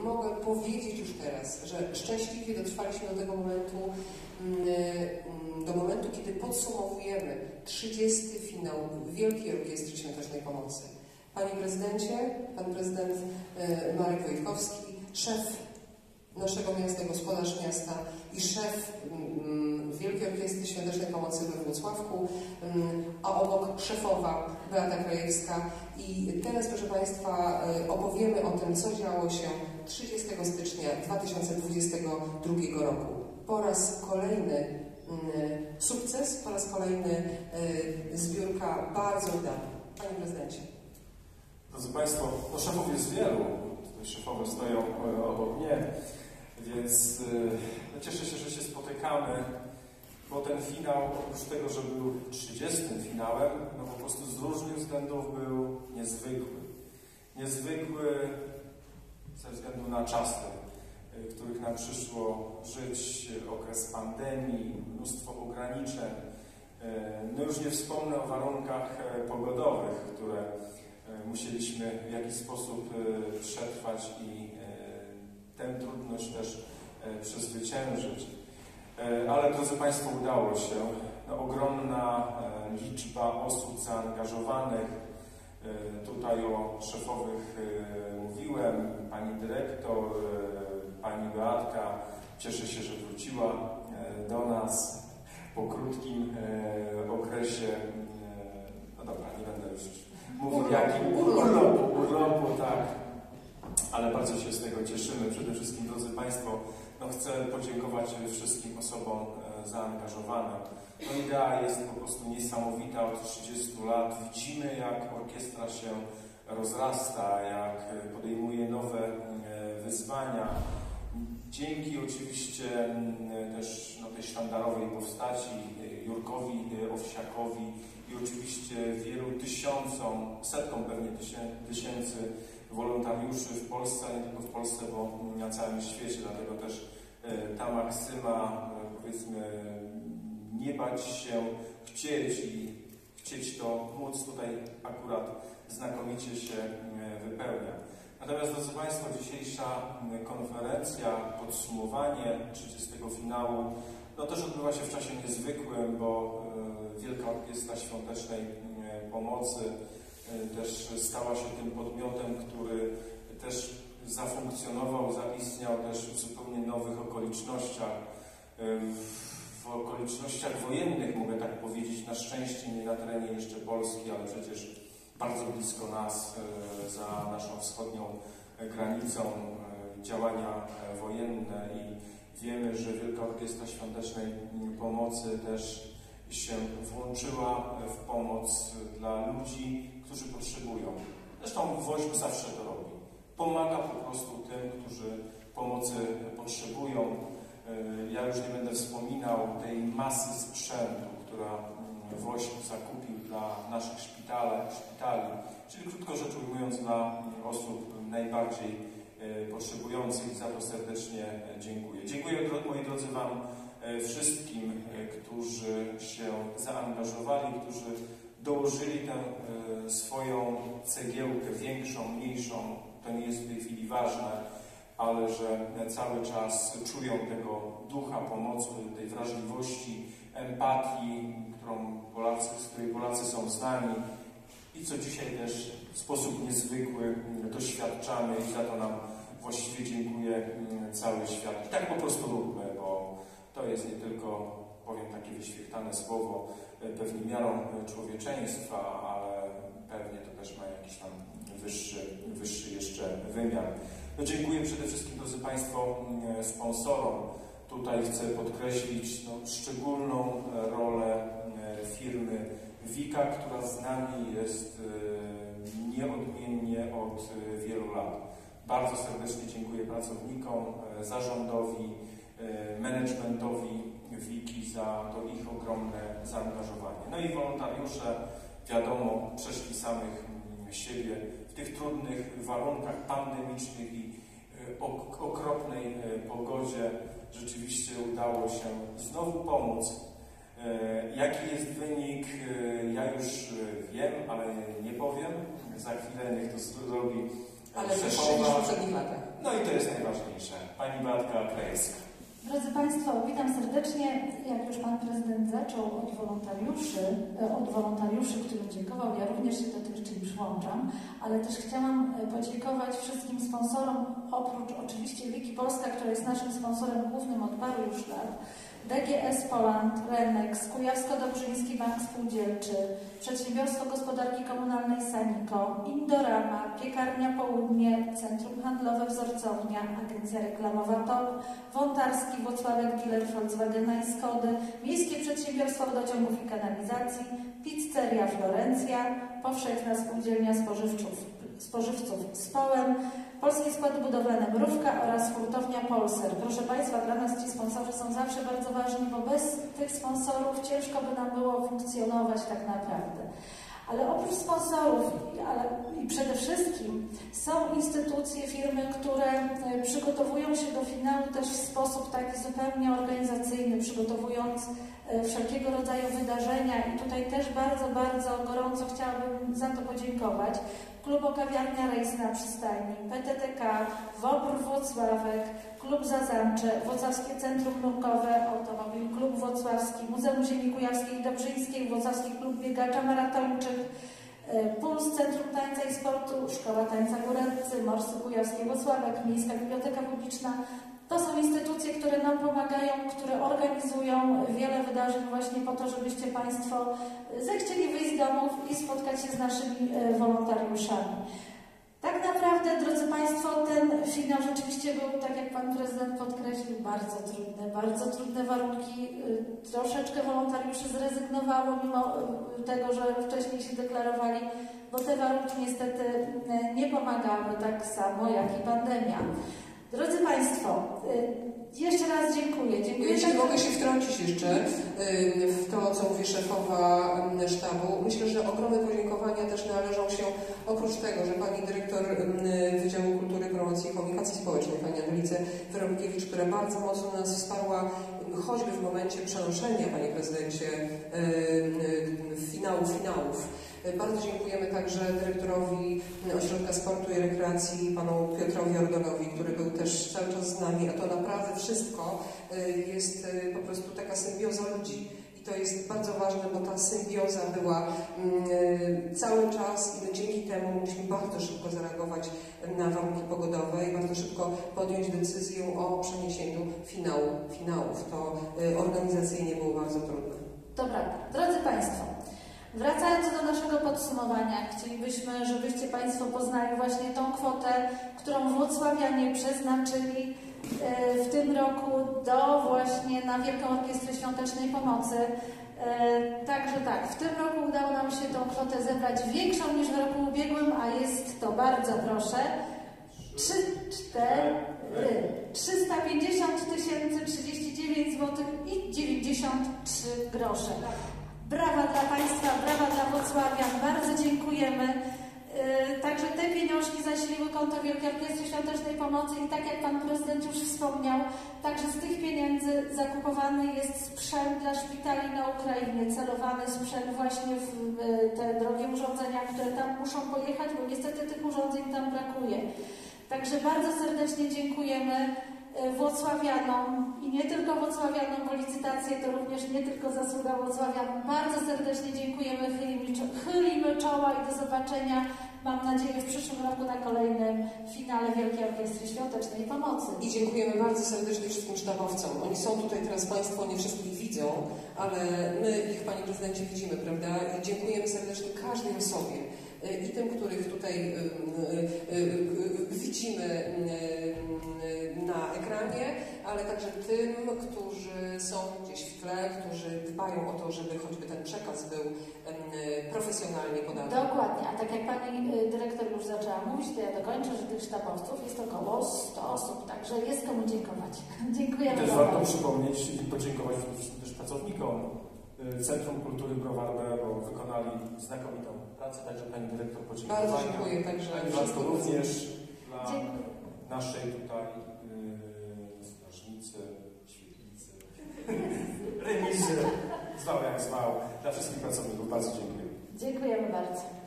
mogę powiedzieć już teraz, że szczęśliwie dotrwaliśmy do tego momentu, kiedy podsumowujemy 30. finał Wielkiej Orkiestry Świątecznej Pomocy. Panie prezydencie, pan prezydent Marek Wojtkowski, szef naszego miasta, gospodarz miasta i szef Wielkiej Orkiestry Świątecznej Pomocy we Włocławku, a obok szefowa Beata Krajewska. I teraz, proszę Państwa, opowiemy o tym, co działo się 30 stycznia 2022 roku. Po raz kolejny sukces, po raz kolejny zbiórka bardzo udana. Panie prezydencie. Drodzy Państwo, no szefów jest wielu, tutaj szefowie stoją obok mnie, więc no cieszę się, że się spotykamy, bo ten finał, oprócz tego, że był 30. finałem, no po prostu z różnych względów był niezwykły. Niezwykły ze względu na czasy, w których nam przyszło żyć, okres pandemii, mnóstwo ograniczeń. No już nie wspomnę o warunkach pogodowych, które musieliśmy w jakiś sposób przetrwać i tę trudność też przezwyciężyć. Ale, drodzy Państwo, udało się. No, ogromna liczba osób zaangażowanych. Tutaj o szefowych mówiłem, pani dyrektor, pani Beatka. Cieszę się, że wróciła do nas po krótkim okresie. No dobra, nie będę już mówił jakim urlopu, tak. Ale bardzo się z tego cieszymy. Przede wszystkim, drodzy Państwo, no chcę podziękować wszystkim osobom zaangażowanym. No idea jest po prostu niesamowita. Od 30 lat widzimy, jak orkiestra się rozrasta, jak podejmuje nowe wyzwania. Dzięki oczywiście też tej sztandarowej postaci, Jurkowi Owsiakowi i oczywiście wielu tysiącom, setkom pewnie tysięcy wolontariuszy w Polsce, nie tylko w Polsce, bo na całym świecie. Dlatego też ta maksyma, powiedzmy, nie bać się chcieć i chcieć to móc tutaj akurat znakomicie się wypełnia. Natomiast, drodzy Państwo, dzisiejsza konferencja, podsumowanie 30. finału, no też odbywa się w czasie niezwykłym, bo Wielka Orkiestra Świątecznej Pomocy też stała się tym podmiotem, który też zafunkcjonował, zaistniał też w zupełnie nowych okolicznościach. W okolicznościach wojennych, mogę tak powiedzieć, na szczęście nie na terenie jeszcze Polski, ale przecież bardzo blisko nas, za naszą wschodnią granicą, działania wojenne i wiemy, że Wielka Orkiestra Świątecznej Pomocy też się włączyła w pomoc dla ludzi, którzy potrzebują. Zresztą WOŚP zawsze to robi. Pomaga po prostu tym, którzy pomocy potrzebują. Ja już nie będę wspominał tej masy sprzętu, która WOŚP zakupił dla naszych szpitali, czyli krótko rzecz ujmując dla osób najbardziej potrzebujących. Za to serdecznie dziękuję. Dziękuję, moi drodzy, Wam wszystkim, którzy się zaangażowali, którzy dołożyli tę swoją cegiełkę, większą, mniejszą, to nie jest w tej chwili ważne, ale że cały czas czują tego ducha pomocy, tej wrażliwości, empatii, z której Polacy są znani i co dzisiaj też w sposób niezwykły doświadczamy i za to nam właściwie dziękuję cały świat. I tak po prostu róbmy, bo to jest nie tylko, powiem takie wyświetlane słowo, pewnie miarą człowieczeństwa, ale pewnie to też ma jakiś tam wyższy jeszcze wymiar. No, dziękuję przede wszystkim, drodzy Państwo, sponsorom. Tutaj chcę podkreślić szczególną rolę firmy Wika, która z nami jest nieodmiennie od wielu lat. Bardzo serdecznie dziękuję pracownikom, zarządowi, managementowi Wiki za to ich ogromne zaangażowanie. No i wolontariusze, wiadomo, przeszli samych siebie w tych trudnych warunkach pandemicznych i okropnej pogodzie. Rzeczywiście udało się znowu pomóc. Jaki jest wynik, ja już wiem, ale nie powiem. Za chwilę niech to zrobi ale wyższy niż w poprzednich latach. No i to jest najważniejsze. Pani Beatka Krajewska. Drodzy Państwo, witam serdecznie. Jak już Pan Prezydent zaczął od wolontariuszy, którym dziękował, ja również się do tych czyn przyłączam, ale też chciałam podziękować wszystkim sponsorom, oprócz oczywiście Wiki Polska, która jest naszym sponsorem głównym od paru już lat, DGS Poland, Renex, Kujawsko-Dobrzyński Bank Spółdzielczy, Przedsiębiorstwo Gospodarki Komunalnej Saniko, Indorama, Piekarnia Południe, Centrum Handlowe Wzorcownia, Agencja Reklamowa TOP, Wątarski, Włocławek, dealer Volkswagena i Skody, Miejskie Przedsiębiorstwo Wodociągów i Kanalizacji, Pizzeria Florencja, Powszechna Spółdzielnia Spożywców Społem, Polskie Składy Budowlane Mrówka oraz hurtownia Polser. Proszę Państwa, dla nas ci sponsorzy są zawsze bardzo ważni, bo bez tych sponsorów ciężko by nam było funkcjonować tak naprawdę. Ale oprócz sponsorów i przede wszystkim są instytucje, firmy, które przygotowują się do finału też w sposób taki zupełnie organizacyjny, przygotowując wszelkiego rodzaju wydarzenia i tutaj też bardzo, bardzo gorąco chciałabym za to podziękować. Klubo-kawiarnia Rejs na Przystajni, PTTK, WOPR Włocławek, Klub Zazamcze, Włocławskie Centrum Nurkowe, Automobil Klub Włocławski, Muzeum Ziemi Kujawskiej i Dobrzyńskiej, Włocławski Klub Biegacza Maratończyk, Puls Centrum Tańca i Sportu, Szkoła Tańca Góreccy, Morsy Kujawskie Włocławek, Miejska Biblioteka Publiczna. To są instytucje, które nam pomagają, które organizują wiele wydarzeń właśnie po to, żebyście Państwo zechcieli wyjść z domów i spotkać się z naszymi wolontariuszami. Tak naprawdę, drodzy Państwo, ten finał rzeczywiście był, tak jak Pan Prezydent podkreślił, bardzo trudne warunki. Troszeczkę wolontariuszy zrezygnowało, mimo tego, że wcześniej się deklarowali, bo te warunki niestety nie pomagały tak samo jak i pandemia. Drodzy Państwo, jeszcze raz dziękuję. Jeśli mogę się wtrącić jeszcze w to, co mówi szefowa sztabu, myślę, że ogromne podziękowania też należą się, oprócz tego, że pani dyrektor Wydziału Kultury, Promocji i Komunikacji Społecznej, pani Anelice Weromikiewicz, która bardzo mocno nas wsparła, choćby w momencie przenoszenia, panie prezydencie, finałów. Bardzo dziękujemy także dyrektorowi Ośrodka Sportu i Rekreacji, panu Piotrowi Ordonowi, który był też cały czas z nami, a to naprawdę wszystko jest po prostu taka symbioza ludzi. I to jest bardzo ważne, bo ta symbioza była cały czas i my dzięki temu mogliśmy bardzo szybko zareagować na warunki pogodowe i bardzo szybko podjąć decyzję o przeniesieniu finałów. To organizacyjnie było bardzo trudne. Dobra, drodzy Państwo, wracając do naszego podsumowania, chcielibyśmy, żebyście Państwo poznali właśnie tą kwotę, którą włocławianie przeznaczyli w tym roku właśnie na Wielką Orkiestrę Świątecznej Pomocy. Także tak, w tym roku udało nam się tą kwotę zebrać większą niż w roku ubiegłym, a jest to, bardzo proszę, 350 039 zł i 93 grosze. Brawa dla Państwa, brawa dla Włocławian, bardzo dziękujemy. Także te pieniążki zasiliły konto Wielkiej Orkiestry Świątecznej Pomocy i tak jak Pan Prezydent już wspomniał, także z tych pieniędzy zakupowany jest sprzęt dla szpitali na Ukrainie, celowany sprzęt właśnie w te drogie urządzenia, które tam muszą pojechać, bo niestety tych urządzeń tam brakuje. Także bardzo serdecznie dziękujemy włocławianom i nie tylko włocławianom, bo licytacje to również nie tylko zasługa włocławian. Bardzo serdecznie dziękujemy, chylimy czoła i do zobaczenia, mam nadzieję, w przyszłym roku na kolejnym finale Wielkiej Orkiestry Świątecznej Pomocy. I dziękujemy bardzo serdecznie wszystkim sztabowcom. Oni są tutaj teraz, Państwo nie wszystkich widzą, ale my ich, Panie Prezydencie, widzimy, prawda? I dziękujemy serdecznie każdej osobie. I tym, których tutaj widzimy na ekranie, ale także tym, którzy są gdzieś w tle, którzy dbają o to, żeby choćby ten przekaz był profesjonalnie podany. Dokładnie, a tak jak Pani Dyrektor już zaczęła mówić, to ja dokończę, że tych sztabowców jest około 100 osób, także jest komu dziękować. Dziękujemy też bardzo. warto przypomnieć i podziękować też pracownikom Centrum Kultury Browar B, bo wykonali znakomitą pracę, także Pani Dyrektor podziękowania. Bardzo dziękuję także. Pani również dla naszej tutaj strażnicy, świetlicy, remizy, zwał jak zwał, dla wszystkich pracowników. Bardzo dziękuję. Dziękujemy bardzo.